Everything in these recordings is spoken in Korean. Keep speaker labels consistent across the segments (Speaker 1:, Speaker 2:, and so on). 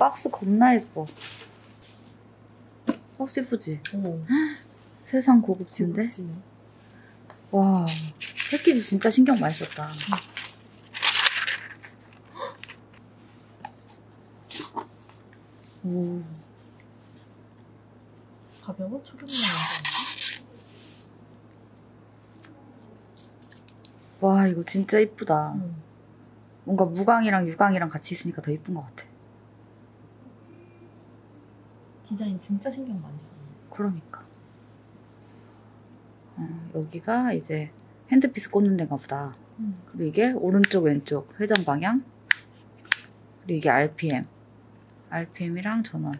Speaker 1: 박스 겁나 예뻐. 박스 예쁘지?
Speaker 2: 오.
Speaker 1: 세상 고급진데?
Speaker 2: 고급지네.
Speaker 1: 와, 패키지 진짜 신경 많이 썼다. 오.
Speaker 2: 가벼워? 초록이 나는데.
Speaker 1: 와, 이거 진짜 이쁘다. 뭔가 무광이랑 유광이랑 같이 있으니까 더 이쁜 것 같아.
Speaker 2: 디자인 진짜 신경 많이 써.
Speaker 1: 그러니까. 여기가 이제 핸드피스 꽂는 데가 보다. 그리고 이게 오른쪽 왼쪽 회전 방향. 그리고 이게 RPM. RPM이랑 전원.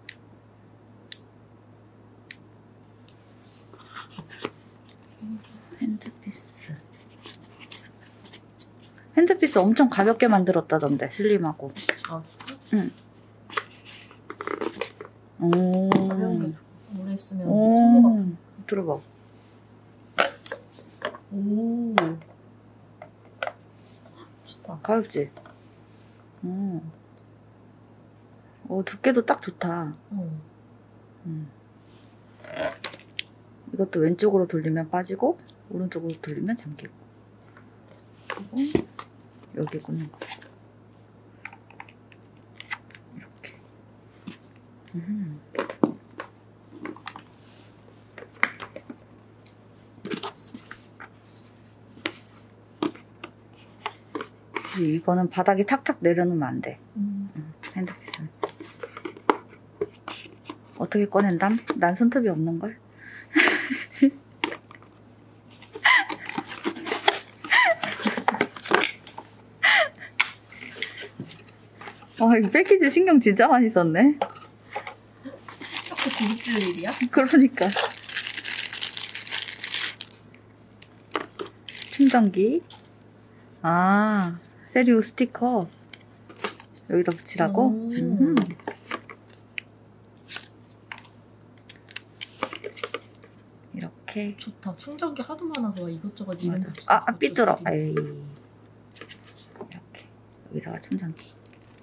Speaker 1: 핸드피스. 핸드피스 엄청 가볍게 만들었다던데, 슬림하고.
Speaker 2: 아, 진짜?
Speaker 1: 응. 오.
Speaker 2: 가벼운 게 좋아. 오래 쓰면 손모가.
Speaker 1: 들어봐.
Speaker 2: 오. 좋다.
Speaker 1: 가볍지? 두께도 딱 좋다. 이것도 왼쪽으로 돌리면 빠지고, 오른쪽으로 돌리면 잠기고. 그리고 여기 꽂는 거. 이렇게. 이거는 바닥에 탁탁 내려놓으면 안 돼. 핸드피스는. 어떻게 꺼낸담? 난 손톱이 없는걸? 와, 이 패키지 신경 진짜 많이 썼네.
Speaker 2: 자꾸 고급질 일이야?
Speaker 1: 그러니까. 충전기. 아, 세리오 스티커. 여기다 붙이라고? 이렇게.
Speaker 2: 좋다. 충전기 하도 많아서 막 이것저것 이름
Speaker 1: 맞아.
Speaker 2: 붙이는 것도
Speaker 1: 삐뚤어.
Speaker 2: 소리.
Speaker 1: 에이. 이렇게. 여기다가 충전기.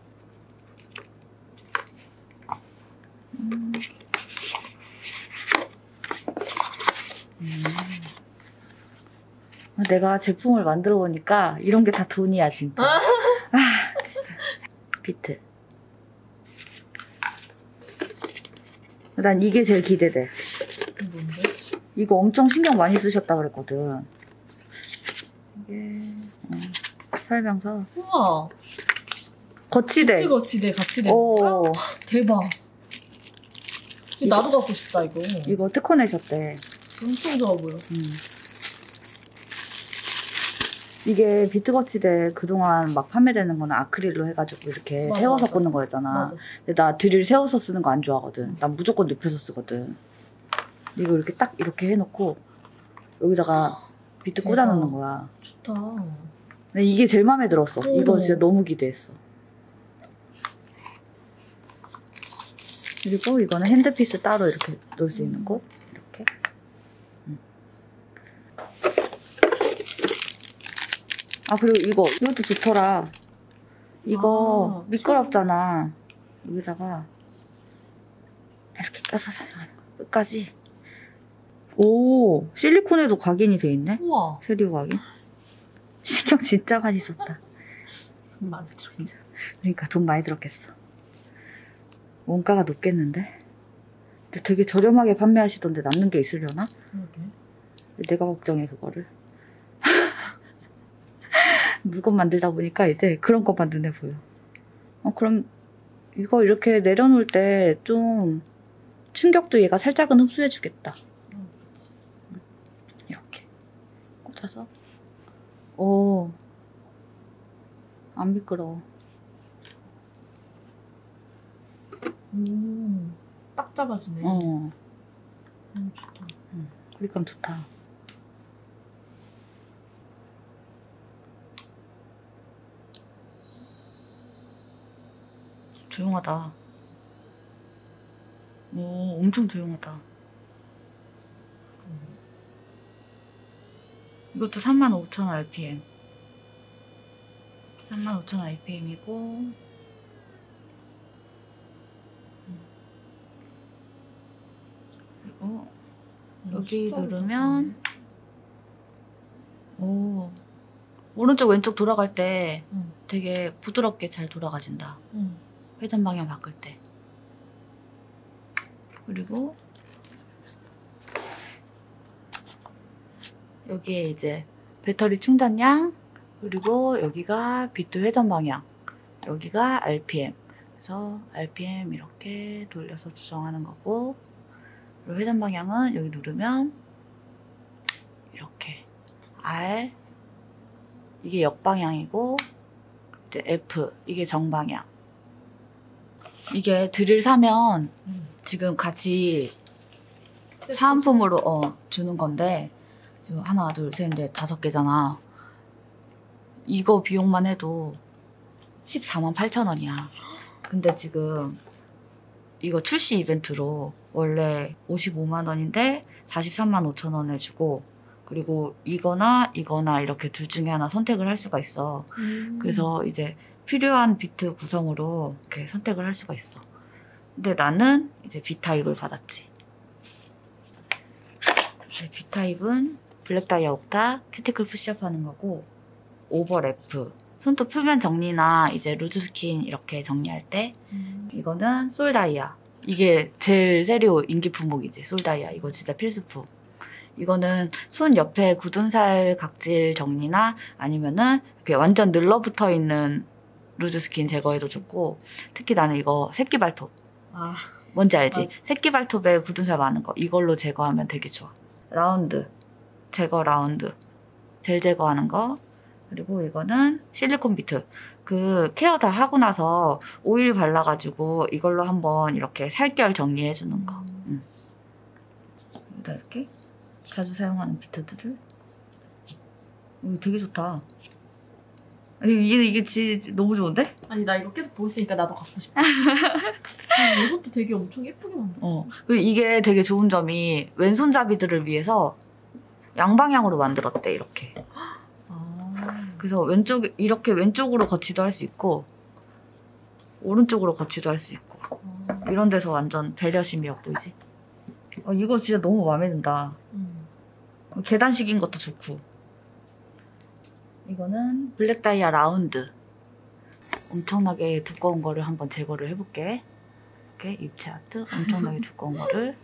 Speaker 1: 내가 제품을 만들어 보니까 이런 게 다 돈이야, 진짜. 진짜. 비트. 난 이게 제일 기대돼.
Speaker 2: 뭔데?
Speaker 1: 이거 엄청 신경 많이 쓰셨다 그랬거든. 이게 설명서.
Speaker 2: 우와.
Speaker 1: 거치대.
Speaker 2: 거치대 같이 되는 거야? 대박. 나도 갖고 싶다 이거.
Speaker 1: 이거 특허 내셨대.
Speaker 2: 엄청 좋아 보여.
Speaker 1: 이게 비트거치대 그동안 막 판매되는 거는 아크릴로 해가지고 이렇게
Speaker 2: 맞아,
Speaker 1: 세워서
Speaker 2: 맞아.
Speaker 1: 꽂는 거였잖아.
Speaker 2: 맞아.
Speaker 1: 근데 나 드릴 세워서 쓰는 거 안 좋아하거든. 난 무조건 눕혀서 쓰거든. 근데 이거 이렇게 딱 이렇게 해놓고 여기다가 비트 꽂아놓는 거야.
Speaker 2: 좋다.
Speaker 1: 근데 이게 제일 마음에 들었어.
Speaker 2: 오.
Speaker 1: 이거 진짜 너무 기대했어. 그리고 이거는 핸드피스 따로 이렇게 놓을 수 있는 곳. 이렇게. 아, 그리고 이것도 좋더라. 이거 미끄럽잖아. 여기다가 이렇게 껴서 사용하는 거. 끝까지. 오, 실리콘에도 각인이 돼 있네.
Speaker 2: 우와.
Speaker 1: 세리오 각인. 신경 진짜 많이 썼다.
Speaker 2: 많이 들어.
Speaker 1: 진짜. 그러니까 돈 많이 들었겠어. 원가가 높겠는데? 근데 되게 저렴하게 판매하시던데 남는 게 있으려나?
Speaker 2: 그러게.
Speaker 1: 내가 걱정해, 그거를. 물건 만들다 보니까 이제 그런 것만 눈에 보여. 그럼 이거 이렇게 내려놓을 때 좀 충격도 얘가 살짝은 흡수해주겠다. 이렇게 꽂아서. 오, 안 미끄러워.
Speaker 2: 딱 잡아주네. 좋다.
Speaker 1: 그러니까 좋다. 조용하다. 오, 엄청 조용하다. 이것도 35,000 RPM. 35,000 RPM이고 여기 누르면 오 오른쪽 왼쪽 돌아갈 때 되게 부드럽게 잘 돌아가진다. 회전 방향 바꿀 때. 그리고 여기에 이제 배터리 충전량, 그리고 여기가 비트 회전 방향, 여기가 RPM. 그래서 RPM 이렇게 돌려서 조정하는 거고, 그리고 회전 방향은 여기 누르면 이렇게 R, 이게 역방향이고, 이제 F, 이게 정방향. 이게 드릴 사면 지금 같이 사은품으로 주는 건데, 지금 하나, 둘, 셋, 넷, 5개잖아. 이거 비용만 해도 148,000원이야. 근데 지금 이거 출시 이벤트로 원래 55만 원인데 435,000원에 주고, 그리고 이거나 이렇게 둘 중에 하나 선택을 할 수가 있어. 그래서 이제 필요한 비트 구성으로 이렇게 선택을 할 수가 있어. 근데 나는 이제 B타입을 받았지. B타입은 블랙 다이아 옥타, 큐티클 푸시업 하는 거고, 오버 F, 손톱 표면 정리나 이제 루즈 스킨 이렇게 정리할 때, 이거는 솔 다이아. 이게 제일 세리오 인기 품목이지, 솔 다이아. 이거 진짜 필수품. 이거는 손 옆에 굳은 살 각질 정리나 아니면은 이렇게 완전 늘러붙어 있는 루즈 스킨 제거에도 좋고, 특히 나는 이거 새끼 발톱. 뭔지 알지?
Speaker 2: 맞아.
Speaker 1: 새끼 발톱에 굳은 살 많은 거. 이걸로 제거하면 되게 좋아. 라운드. 제거 라운드. 젤 제거하는 거. 그리고 이거는 실리콘 비트. 그 케어 다 하고 나서 오일 발라가지고 이걸로 한번 이렇게 살결 정리해주는 거. 여기다 이렇게 자주 사용하는 비트들을. 이거 되게 좋다. 이게 진짜 너무 좋은데?
Speaker 2: 아니 나 이거 계속 보고 있으니까 나도 갖고 싶어. 이것도 되게 엄청 예쁘게 만들었어.
Speaker 1: 그리고 이게 되게 좋은 점이 왼손잡이들을 위해서 양방향으로 만들었대, 이렇게. 그래서 이렇게 왼쪽으로 거치도 할 수 있고, 오른쪽으로 거치도 할 수 있고. 이런 데서 완전 배려심이 엿보이지? 이거 진짜 너무 마음에 든다. 계단식인 것도 좋고. 이거는 블랙 다이아 라운드. 엄청나게 두꺼운 거를 한번 제거를 해볼게. 이렇게 입체 아트 엄청나게 두꺼운 거를.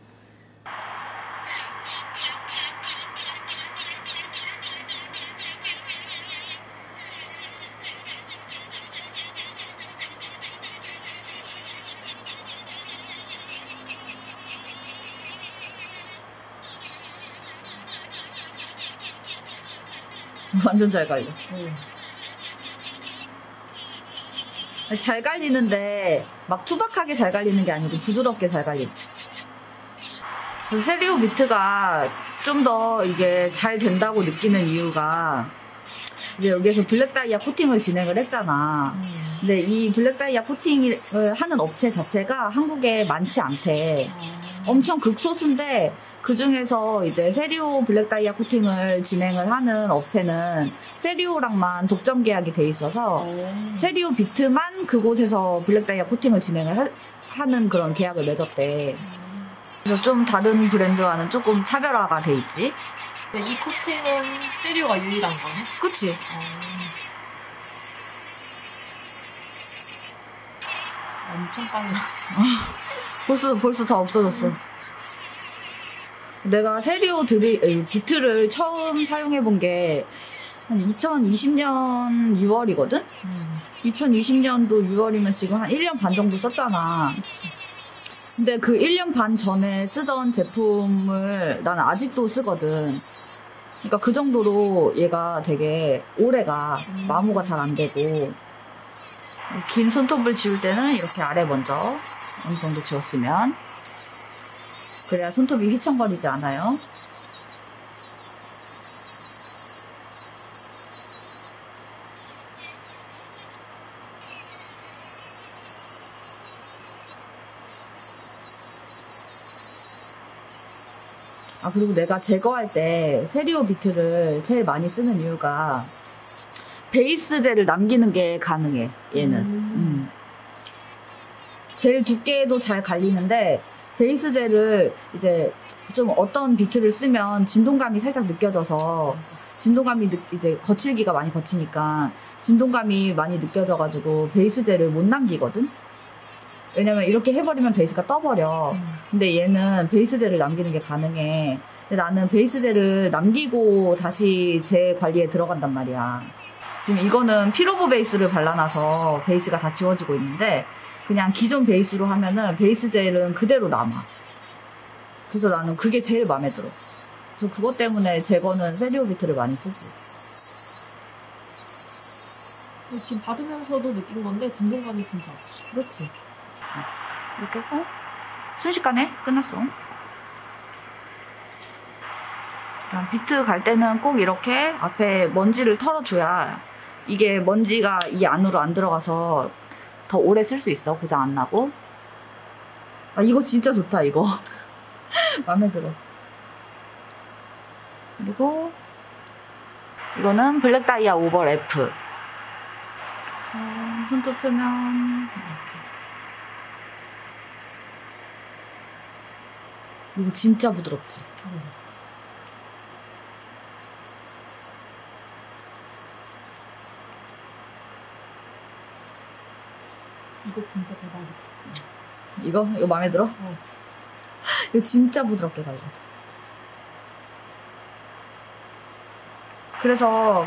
Speaker 1: 완전 잘 갈려. 잘 갈리는데 막 투박하게 잘 갈리는 게 아니고 부드럽게 잘 갈리지. 그래서 세리오 비트가 좀 더 이게 잘 된다고 느끼는 이유가, 이제 여기에서 블랙 다이아 코팅을 진행을 했잖아. 근데 이 블랙 다이아 코팅을 하는 업체 자체가 한국에 많지 않대. 엄청 극소수인데, 그 중에서 이제 세리오 블랙 다이아 코팅을 진행을 하는 업체는 세리오랑만 독점 계약이 돼 있어서 세리오 비트만 그곳에서 블랙 다이아 코팅을 진행을 하는 그런 계약을 맺었대. 그래서 좀 다른 브랜드와는 조금 차별화가 돼 있지.
Speaker 2: 이 코팅은 세리오가 유일한 거네?
Speaker 1: 그치?
Speaker 2: 엄청 빨라.
Speaker 1: 벌써 다 없어졌어. 내가 세리오 비트를 처음 사용해본 게 한 2020년 6월이거든? 2020년도 6월이면 지금 한 1년 반 정도 썼잖아. 근데 그 1년 반 전에 쓰던 제품을 나는 아직도 쓰거든. 그러니까 그 정도로 얘가 되게 오래가 마모가 잘 안 되고, 긴 손톱을 지울 때는 이렇게 아래 먼저 어느 정도 지웠으면, 그래야 손톱이 휘청거리지 않아요. 그리고 내가 제거할 때 세리오 비트를 제일 많이 쓰는 이유가 베이스 젤을 남기는 게 가능해, 얘는. 제일 두께도 잘 갈리는데 베이스젤을 이제 좀 어떤 비트를 쓰면 진동감이 살짝 느껴져서 진동감이 이제 거칠기가 많이 거치니까 진동감이 많이 느껴져가지고 베이스젤을 못 남기거든? 왜냐면 이렇게 해버리면 베이스가 떠버려. 근데 얘는 베이스젤을 남기는 게 가능해. 근데 나는 베이스젤을 남기고 다시 재관리에 들어간단 말이야. 지금 이거는 필오브 베이스를 발라놔서 베이스가 다 지워지고 있는데 그냥 기존 베이스로 하면은 베이스젤은 그대로 남아. 그래서 나는 그게 제일 마음에 들어. 그래서 그것 때문에 제거는 세리오 비트를 많이 쓰지.
Speaker 2: 지금 받으면서도 느낀 건데 진동감이 진짜 없어.
Speaker 1: 그렇지. 이렇게 하고 순식간에 끝났어. 그럼 비트 갈 때는 꼭 이렇게 앞에 먼지를 털어줘야 이게 먼지가 이 안으로 안 들어가서 더 오래 쓸 수 있어. 고장 안 나고. 아, 이거 진짜 좋다, 이거. 마음에 들어. 그리고 이거는 블랙 다이아 오버 래프. 그래서 손톱 표면 이거 진짜 부드럽지?
Speaker 2: 이거 진짜 대박이다.
Speaker 1: 이거 마음에 들어? 이거 진짜 부드럽게 갈려. 그래서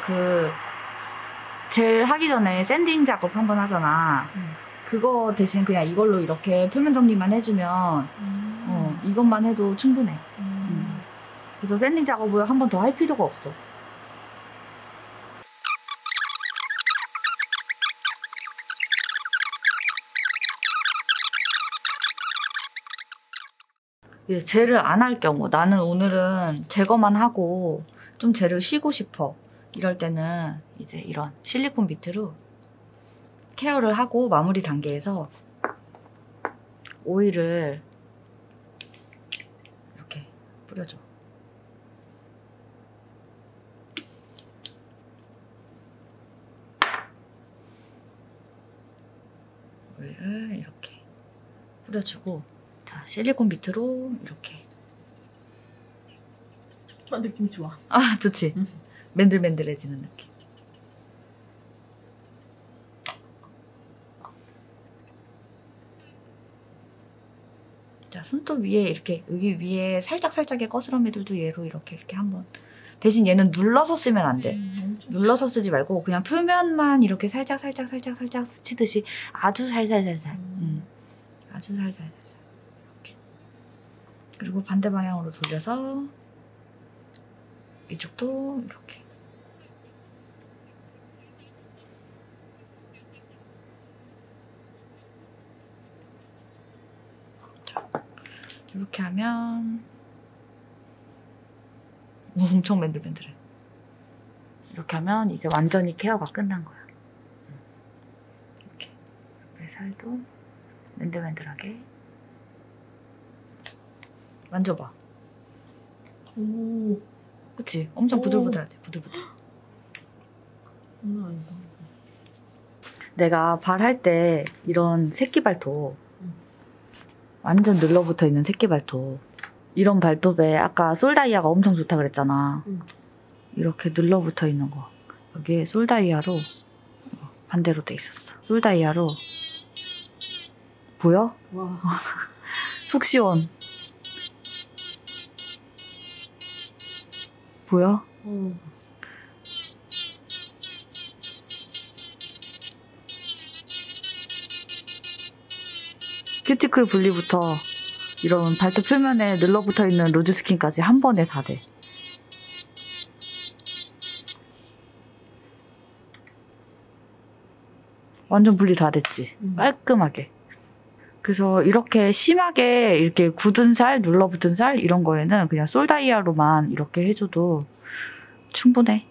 Speaker 1: 젤 하기 전에 샌딩 작업 한번 하잖아. 그거 대신 그냥 이걸로 이렇게 표면 정리만 해주면 이것만 해도 충분해. 그래서 샌딩 작업을 한 번 더 할 필요가 없어. 이제 젤을 안 할 경우 나는 오늘은 제거만 하고 좀 젤을 쉬고 싶어. 이럴 때는 이제 이런 실리콘 비트로 케어를 하고 마무리 단계에서 오일을 이렇게 뿌려줘. 오일을 이렇게 뿌려주고 자, 실리콘 비트로 이렇게.
Speaker 2: 느낌 좋아.
Speaker 1: 아, 좋지? 맨들맨들해지는 느낌. 자, 손톱 위에 이렇게 여기 위에 살짝살짝의 거스러미들도 얘로 이렇게 한번. 대신 얘는 눌러서 쓰면 안 돼. 눌러서 쓰지 말고 그냥 표면만 이렇게 살짝 스치듯이 아주 살살살살. 아주 살살살살. 이렇게. 그리고 반대 방향으로 돌려서 이쪽도 이렇게. 자, 이렇게 하면 엄청 맨들맨들해. 이렇게 하면 이제 완전히 케어가 끝난 거야. 이렇게 옆에 살도 맨들맨들하게 만져봐.
Speaker 2: 오,
Speaker 1: 그치? 엄청 부들부들하지? 부들부들.
Speaker 2: 장난 아니다.
Speaker 1: 내가 발할 때 이런 새끼발톱 완전 눌러붙어 있는 새끼발톱 이런 발톱에 아까 솔다이아가 엄청 좋다 그랬잖아. 이렇게 눌러붙어 있는 거 여기에 솔다이아로 반대로 돼 있었어. 솔다이아로 보여?
Speaker 2: 와.
Speaker 1: 속 시원. 보여? 큐티클 분리부터 이런 발톱 표면에 눌러붙어 있는 로즈 스킨까지 한 번에 다 돼. 완전 분리 다 됐지. 깔끔하게. 그래서 이렇게 심하게 이렇게 굳은 살, 눌러붙은 살 이런 거에는 그냥 솔다이아로만 이렇게 해줘도 충분해.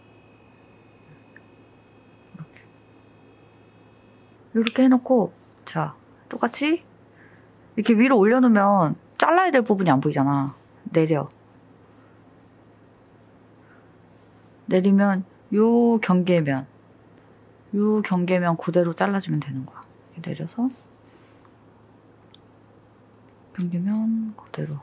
Speaker 1: 이렇게 해놓고 자 똑같이 이렇게 위로 올려놓으면 잘라야 될 부분이 안 보이잖아. 내리면 요 경계면 그대로 잘라주면 되는 거야. 이렇게 내려서 당기면 그대로.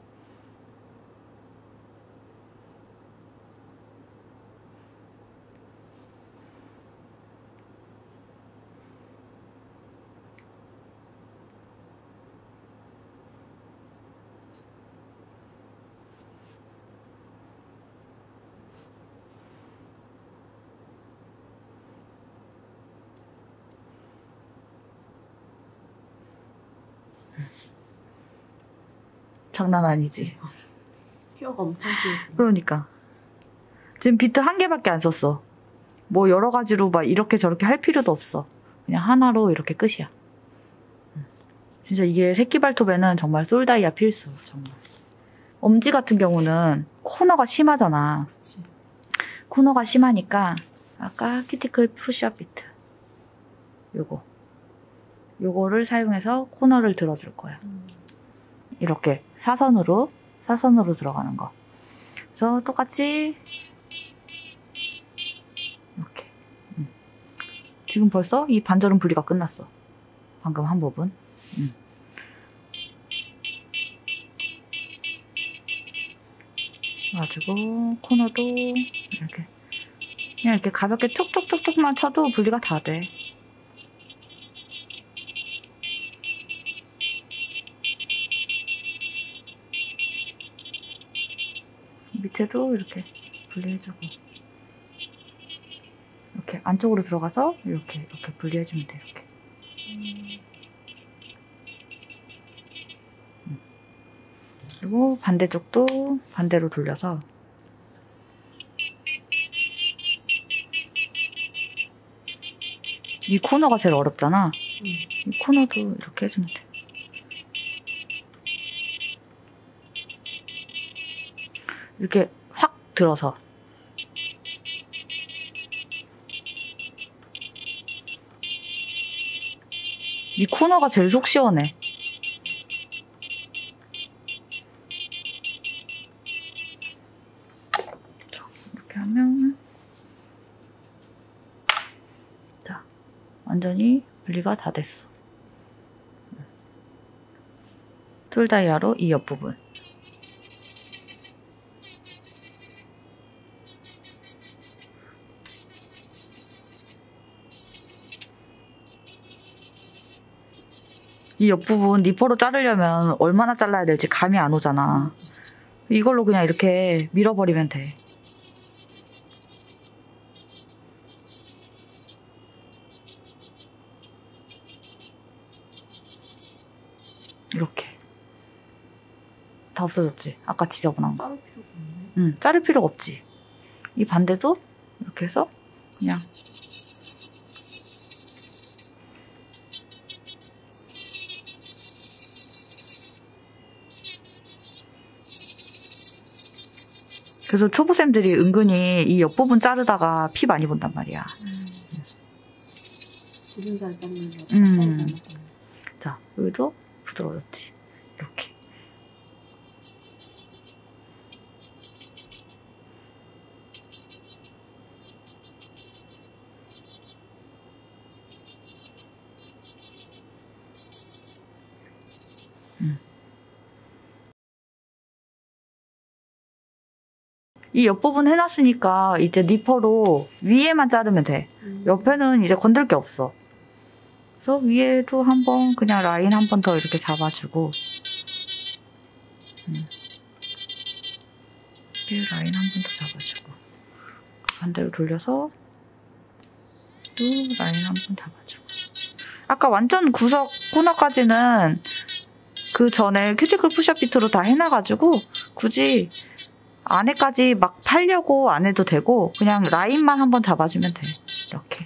Speaker 1: 장난 아니지.
Speaker 2: 큐어가 엄청 심해지.
Speaker 1: 그러니까. 지금 비트 한 개밖에 안 썼어. 뭐 여러 가지로 막 이렇게 저렇게 할 필요도 없어. 그냥 하나로 이렇게 끝이야. 진짜 이게 새끼 발톱에는 정말 솔다이아 필수. 정말. 엄지 같은 경우는 코너가 심하잖아.
Speaker 2: 그치.
Speaker 1: 코너가 심하니까 아까 큐티클 푸시업 비트. 요거를 사용해서 코너를 들어줄 거야. 이렇게 사선으로 들어가는 거. 그래서 똑같이 이렇게. 지금 벌써 이 반절은 분리가 끝났어. 방금 한 부분. 가지고 코너도 이렇게 그냥 이렇게 가볍게 툭툭툭툭만 쳐도 분리가 다 돼. 밑에도 이렇게 분리해주고 이렇게 안쪽으로 들어가서 이렇게 분리해주면 돼. 이렇게. 그리고 반대쪽도 반대로 돌려서 이 코너가 제일 어렵잖아. 이 코너도 이렇게 해주면 돼. 이렇게 확 들어서 이 코너가 제일 속 시원해. 이렇게 하면 자, 완전히 분리가 다 됐어. 솔다이아로 이 옆부분. 이 옆부분 니퍼로 자르려면 얼마나 잘라야 될지 감이 안 오잖아. 이걸로 그냥 이렇게 밀어버리면 돼. 이렇게. 다 없어졌지? 아까 지저분한 거.
Speaker 2: 자를 필요가 없네.
Speaker 1: 응, 자를 필요가 없지. 이 반대도 이렇게 해서 그냥 그래서 초보생들이 은근히 이 옆부분 자르다가 피 많이 본단 말이야.
Speaker 2: 기분 잘 잡는 거.
Speaker 1: 자, 여기도 부드러워졌지. 이렇게. 이 옆부분 해놨으니까 이제 니퍼로 위에만 자르면 돼. 옆에는 이제 건들 게 없어. 그래서 위에도 한번 그냥 라인 한 번 더 이렇게 잡아주고 이렇게 라인 한 번 더 잡아주고 반대로 돌려서 또 라인 한 번 잡아주고 아까 완전 구석 코너까지는 그 전에 큐티클 푸시업 비트로 다 해놔가지고 굳이 안에까지 막 팔려고 안 해도 되고 그냥 라인만 한번 잡아주면 돼. 이렇게.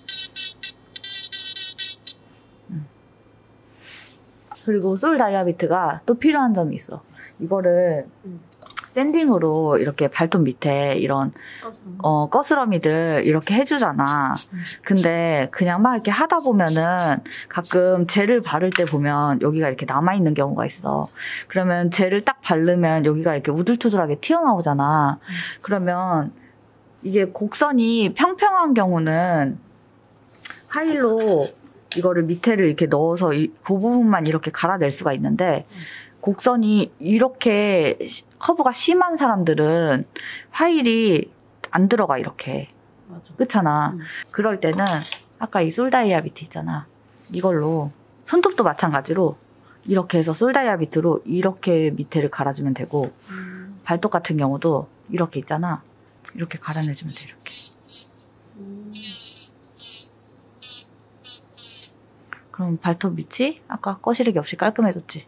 Speaker 1: 그리고 솔 다이아비트가 또 필요한 점이 있어. 이거를 샌딩으로 이렇게 발톱 밑에 이런 거스러미들 이렇게 해주잖아. 근데 그냥 막 이렇게 하다 보면은 가끔 젤을 바를 때 보면 여기가 이렇게 남아있는 경우가 있어. 그러면 젤을 딱 바르면 여기가 이렇게 우들투들하게 튀어나오잖아. 그러면 이게 곡선이 평평한 경우는 카일로 이거를 밑에를 이렇게 넣어서 그 부분만 이렇게 갈아낼 수가 있는데 곡선이 이렇게 커브가 심한 사람들은 화일이 안 들어가 이렇게.
Speaker 2: 맞아.
Speaker 1: 그렇잖아. 그럴 때는 아까 이 솔다이아 비트 있잖아. 이걸로 손톱도 마찬가지로 이렇게 해서 솔다이아 비트로 이렇게 밑에를 갈아주면 되고 발톱 같은 경우도 이렇게 있잖아. 이렇게 갈아내주면 돼. 이렇게. 그럼 발톱 밑이 아까 거시르기 없이 깔끔해졌지.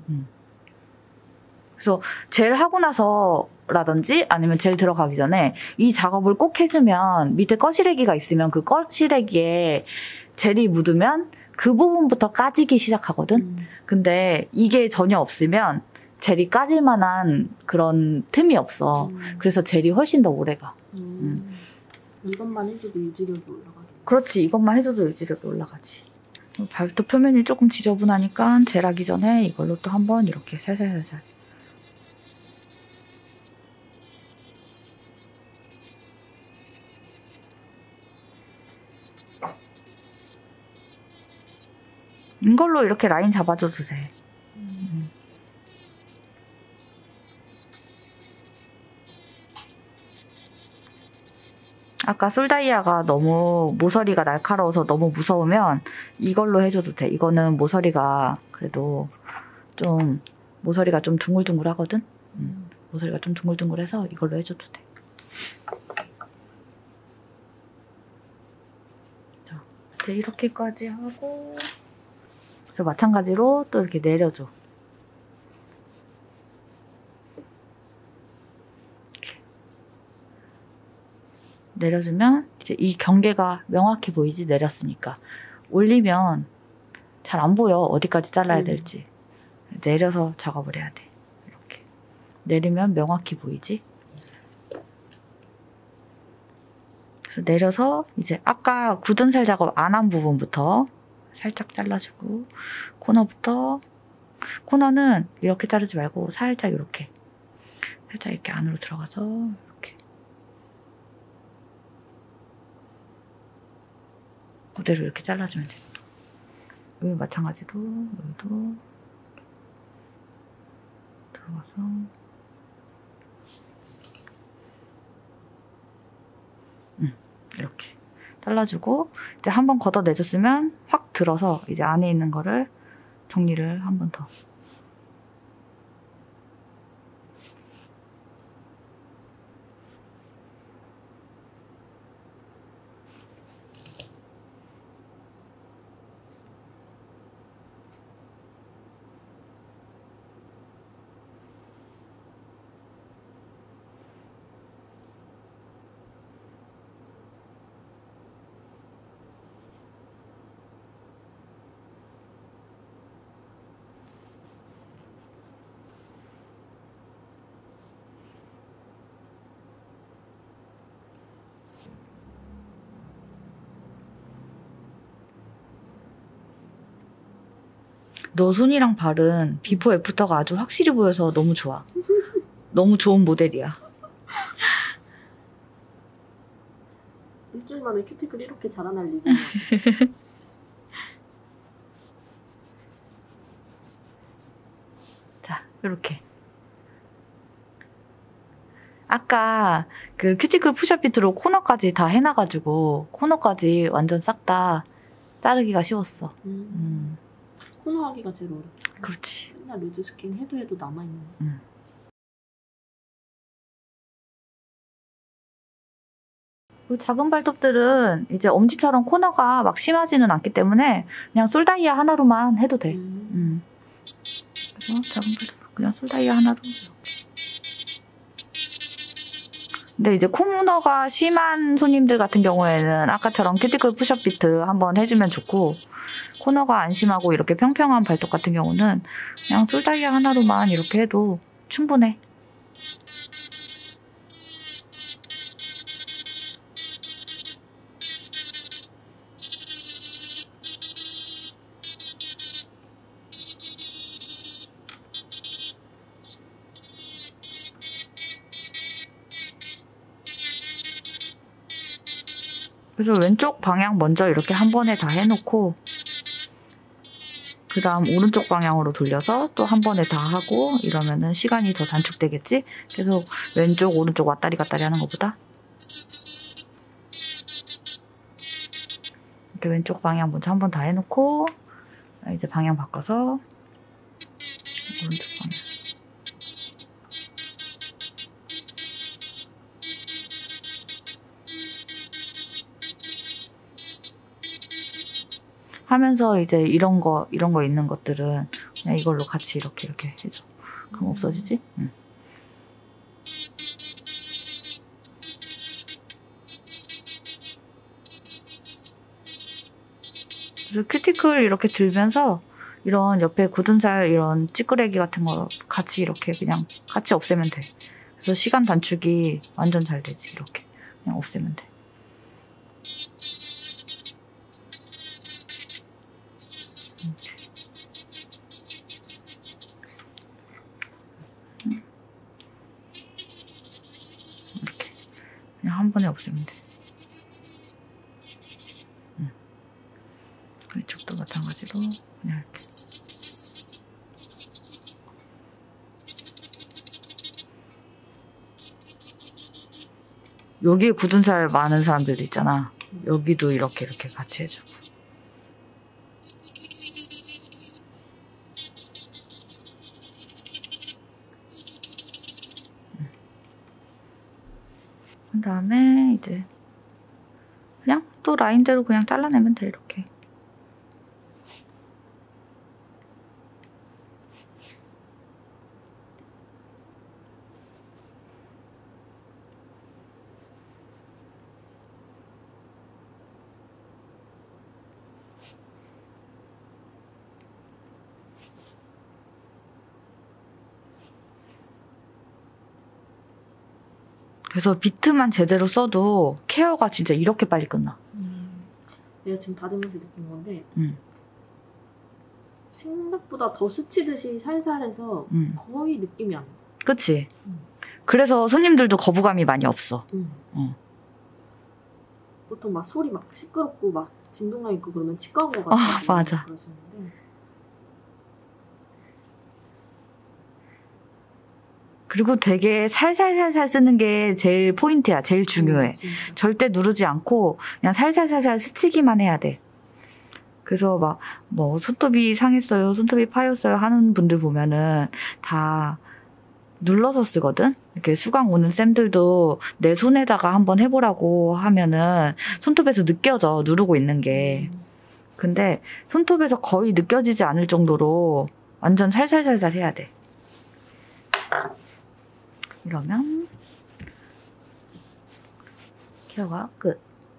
Speaker 1: 그래서 젤 하고 나서라든지 아니면 젤 들어가기 전에 이 작업을 꼭 해주면 밑에 거시래기가 있으면 그 거시래기에 젤이 묻으면 그 부분부터 까지기 시작하거든. 근데 이게 전혀 없으면 젤이 까질 만한 그런 틈이 없어. 그래서 젤이 훨씬 더 오래가.
Speaker 2: 이것만 해줘도 유지력이 올라가겠네.
Speaker 1: 그렇지. 이것만 해줘도 유지력이 올라가지. 발톱 표면이 조금 지저분하니까 젤하기 전에 이걸로 또 한번 이렇게 살살살살. 이걸로 이렇게 라인 잡아줘도 돼. 아까 솔다이아가 너무 모서리가 날카로워서 너무 무서우면 이걸로 해줘도 돼. 이거는 모서리가 그래도 좀 모서리가 좀 둥글둥글 하거든. 모서리가 좀 둥글둥글해서 이걸로 해줘도 돼. 자, 이제 이렇게까지 하고 그래서 마찬가지로 또 이렇게 내려줘. 내려주면 이제 이 경계가 명확히 보이지. 내렸으니까. 올리면 잘 안 보여. 어디까지 잘라야 될지. 내려서 작업을 해야 돼. 이렇게 내리면 명확히 보이지. 그래서 내려서 이제 아까 굳은 살 작업 안 한 부분부터 살짝 잘라주고 코너부터 코너는 이렇게 자르지 말고 살짝 이렇게 살짝 이렇게 안으로 들어가서 그대로 이렇게 잘라주면 돼. 여기 마찬가지로 여기도 들어가서 이렇게 잘라주고 이제 한번 걷어내줬으면 확 들어서 이제 안에 있는 거를 정리를 한 번 더. 너 손이랑 발은 비포 애프터가 아주 확실히 보여서 너무 좋아. 너무 좋은 모델이야.
Speaker 2: 일주일 만에 큐티클 이렇게 자라날 일이
Speaker 1: 자, 이렇게. 아까 그 큐티클 푸샵 비트로 코너까지 다 해놔가지고 코너까지 완전 싹 다 자르기가 쉬웠어.
Speaker 2: 코너 하기가 제일 어렵다.
Speaker 1: 그렇지.
Speaker 2: 맨날 루즈 스킨 해도 남아있는.
Speaker 1: 그 작은 발톱들은 이제 엄지처럼 코너가 막 심하지는 않기 때문에 그냥 솔다이아 하나로만 해도 돼. 그래서 작은 발톱 그냥 솔다이아 하나로. 근데 이제 코너가 심한 손님들 같은 경우에는 아까처럼 큐티클 푸샵 비트 한번 해주면 좋고, 코너가 안 심하고 이렇게 평평한 발톱 같은 경우는 그냥 솔다이아 하나로만 이렇게 해도 충분해. 그래서 왼쪽 방향 먼저 이렇게 한 번에 다 해놓고 그 다음 오른쪽 방향으로 돌려서 또 한 번에 다 하고 이러면은 시간이 더 단축되겠지? 계속 왼쪽 오른쪽 왔다리 갔다리 하는 것보다 이렇게 왼쪽 방향 먼저 한 번 다 해놓고 이제 방향 바꿔서 오른쪽 방향 하면서 이제 이런 거 있는 것들은 그냥 이걸로 같이 이렇게 해줘. 그럼 없어지지? 응. 그래서 큐티클 이렇게 들면서 이런 옆에 굳은 살 이런 찌끄레기 같은 거 같이 이렇게 그냥 같이 없애면 돼. 그래서 시간 단축이 완전 잘 되지. 이렇게 그냥 없애면 돼. 이렇게 그냥 한 번에 없애면 돼. 이쪽도 마찬가지로 그냥 이렇게. 여기에 굳은 살 많은 사람들 있잖아. 여기도 이렇게 같이 해주고. 그 다음에 이제 그냥 또 라인대로 그냥 잘라내면 돼. 이렇게. 그래서 비트만 제대로 써도 케어가 진짜 이렇게 빨리 끝나.
Speaker 2: 내가 지금 받으면서 느낀 건데
Speaker 1: 응.
Speaker 2: 생각보다 더 스치듯이 살살해서 거의 느낌이 안 나.
Speaker 1: 그치? 그래서 손님들도 거부감이 많이 없어.
Speaker 2: 보통 막 소리 막 시끄럽고 막 진동감 있고 그러면 치과 온 것 같아.
Speaker 1: 맞아.
Speaker 2: 그러시는데.
Speaker 1: 그리고 되게 살살살살 쓰는 게 제일 포인트야. 제일 중요해. 절대 누르지 않고 그냥 살살살살 스치기만 해야 돼. 그래서 막 뭐 손톱이 상했어요, 손톱이 파였어요 하는 분들 보면은 다 눌러서 쓰거든. 이렇게 수강 오는 쌤들도 내 손에다가 한번 해보라고 하면은 손톱에서 느껴져, 누르고 있는 게. 근데 손톱에서 거의 느껴지지 않을 정도로 완전 살살살살 해야 돼. 이러면 케어가 끝.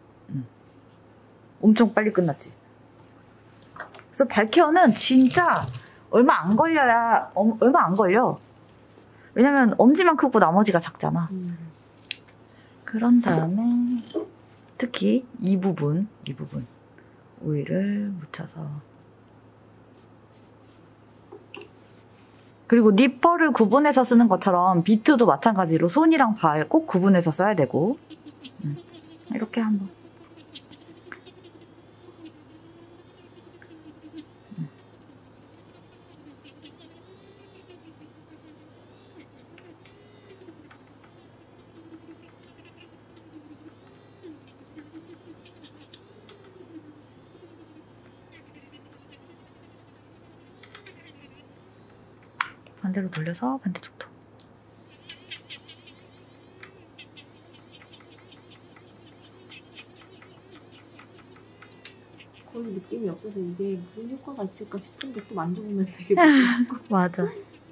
Speaker 1: 엄청 빨리 끝났지. 그래서 발 케어는 진짜 얼마 안 걸려. 왜냐면 엄지만 크고 나머지가 작잖아. 그런 다음에 특히 이 부분 오일을 묻혀서. 그리고 니퍼를 구분해서 쓰는 것처럼 비트도 마찬가지로 손이랑 발 꼭 구분해서 써야 되고. 이렇게 한번. 반대로 돌려서 반대쪽도.
Speaker 2: 거의 느낌이 없어서 이게 무슨 효과가 있을까 싶은데 또 만져보면 되게 무서워.
Speaker 1: 맞아.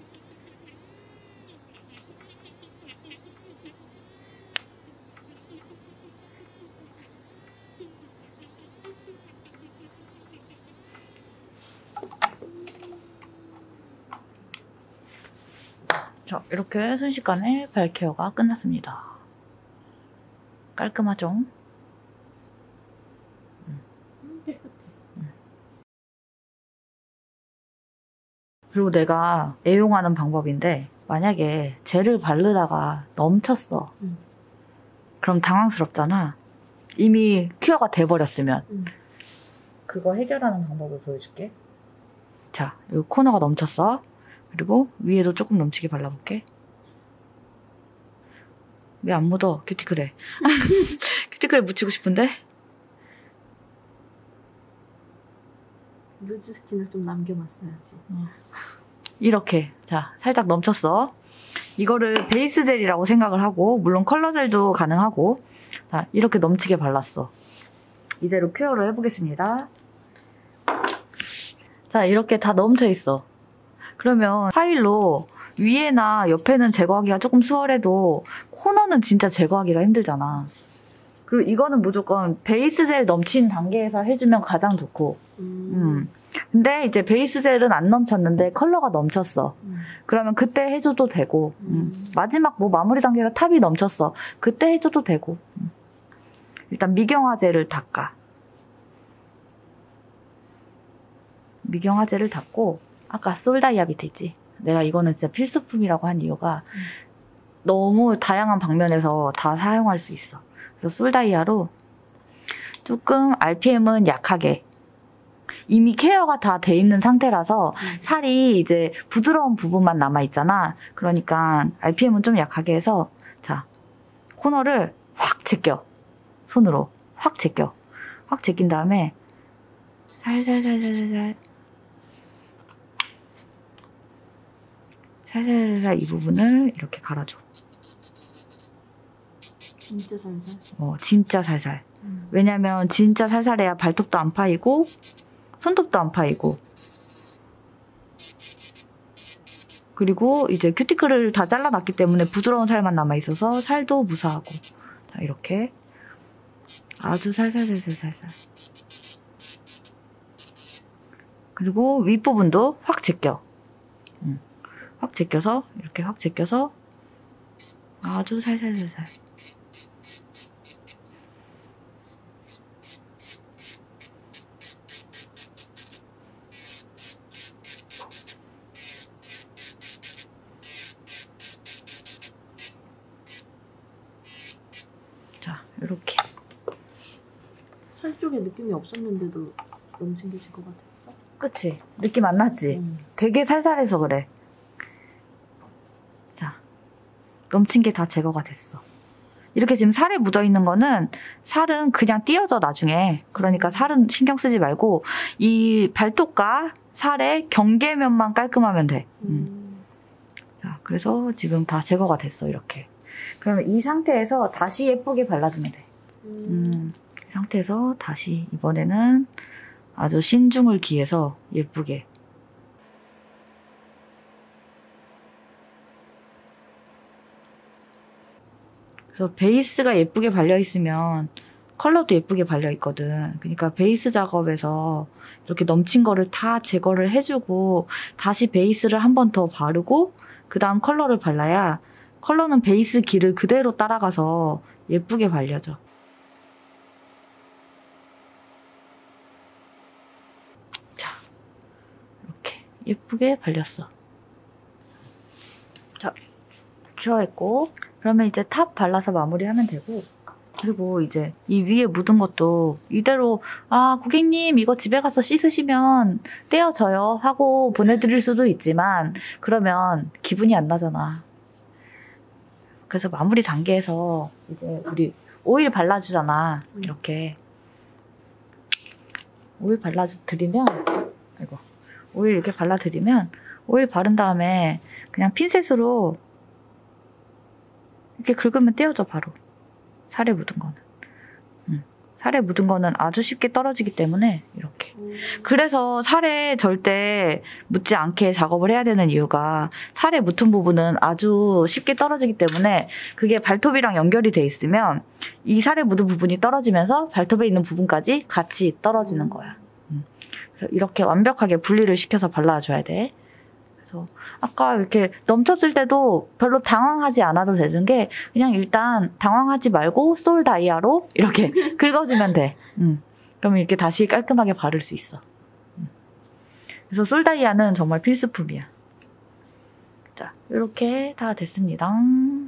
Speaker 1: 자, 이렇게 순식간에 발 케어가 끝났습니다. 깔끔하죠?
Speaker 2: 깨끗해.
Speaker 1: 그리고 내가 애용하는 방법인데 만약에 젤을 바르다가 넘쳤어. 그럼 당황스럽잖아. 이미 큐어가 돼버렸으면. 그거 해결하는 방법을 보여줄게. 자, 이 코너가 넘쳤어. 그리고 위에도 조금 넘치게 발라볼게. 왜 안 묻어? 큐티클에. 큐티클에 묻히고 싶은데?
Speaker 2: 루즈 스킨을 좀 남겨놨어야지.
Speaker 1: 이렇게. 자, 살짝 넘쳤어. 이거를 베이스 젤이라고 생각을 하고, 물론 컬러 젤도 가능하고, 자, 이렇게 넘치게 발랐어. 이대로 큐어를 해보겠습니다. 자, 이렇게 다 넘쳐 있어. 그러면 파일로 위에나 옆에는 제거하기가 조금 수월해도 코너는 진짜 제거하기가 힘들잖아. 그리고 이거는 무조건 베이스 젤 넘친 단계에서 해주면 가장 좋고. 근데 이제 베이스 젤은 안 넘쳤는데 컬러가 넘쳤어. 그러면 그때 해줘도 되고. 마지막 뭐 마무리 단계가 탑이 넘쳤어. 그때 해줘도 되고. 일단 미경화제를 닦아. 미경화제를 닦고 아까 솔다이아 밑에 있지? 내가 이거는 진짜 필수품이라고 한 이유가 너무 다양한 방면에서 다 사용할 수 있어. 그래서 솔다이아로 조금 RPM은 약하게 이미 케어가 다 돼 있는 상태라서 살이 이제 부드러운 부분만 남아있잖아. 그러니까 RPM은 좀 약하게 해서 자, 코너를 확 제껴. 손으로 확 제껴. 확 제낀 다음에 살살살살살 살살살살 이 부분을 이렇게 갈아줘.
Speaker 2: 진짜 살살?
Speaker 1: 진짜 살살. 왜냐면 진짜 살살해야 발톱도 안 파이고 손톱도 안 파이고 그리고 이제 큐티클을 다 잘라놨기 때문에 부드러운 살만 남아있어서 살도 무사하고. 자, 이렇게 아주 살살살살살살. 그리고 윗부분도 확 제껴. 확 제껴서 이렇게 확 제껴서 아주 살살살살. 자, 이렇게.
Speaker 2: 살 쪽에 느낌이 없었는데도 너무 챙겨질 것 같았어?
Speaker 1: 그치? 느낌 안 났지? 되게 살살해서 그래. 자, 넘친 게 다 제거가 됐어. 이렇게 지금 살에 묻어있는 거는 살은 그냥 띄어져 나중에. 그러니까 살은 신경 쓰지 말고 이 발톱과 살의 경계면만 깔끔하면 돼. 자, 그래서 지금 다 제거가 됐어. 이렇게. 그러면 이 상태에서 다시 예쁘게 발라주면 돼. 이 상태에서 다시 이번에는 아주 신중을 기해서 예쁘게. 그래서 베이스가 예쁘게 발려있으면 컬러도 예쁘게 발려있거든. 그러니까 베이스 작업에서 이렇게 넘친 거를 다 제거를 해주고 다시 베이스를 한 번 더 바르고 그 다음 컬러를 발라야 컬러는 베이스 길을 그대로 따라가서 예쁘게 발려져. 자, 이렇게 예쁘게 발렸어. 자, 큐어했고 그러면 이제 탑 발라서 마무리하면 되고 그리고 이제 이 위에 묻은 것도 이대로 고객님 이거 집에 가서 씻으시면 떼어져요 하고 보내드릴 수도 있지만 그러면 기분이 안 나잖아. 그래서 마무리 단계에서 이제 우리 오일 발라주잖아. 이렇게 오일 발라드리면 오일 이렇게 발라드리면 오일 바른 다음에 그냥 핀셋으로 이렇게 긁으면 떼어져 바로. 살에 묻은 거는. 살에 묻은 거는 아주 쉽게 떨어지기 때문에 이렇게. 그래서 살에 절대 묻지 않게 작업을 해야 되는 이유가 살에 묻은 부분은 아주 쉽게 떨어지기 때문에 그게 발톱이랑 연결이 돼 있으면 이 살에 묻은 부분이 떨어지면서 발톱에 있는 부분까지 같이 떨어지는 거야. 그래서 이렇게 완벽하게 분리를 시켜서 발라줘야 돼. 그래서 아까 이렇게 넘쳤을 때도 별로 당황하지 않아도 되는 게 그냥 일단 당황하지 말고 솔다이아로 이렇게 긁어주면 돼. 그러면 이렇게 다시 깔끔하게 바를 수 있어. 그래서 솔다이아는 정말 필수품이야. 자, 이렇게 다 됐습니다.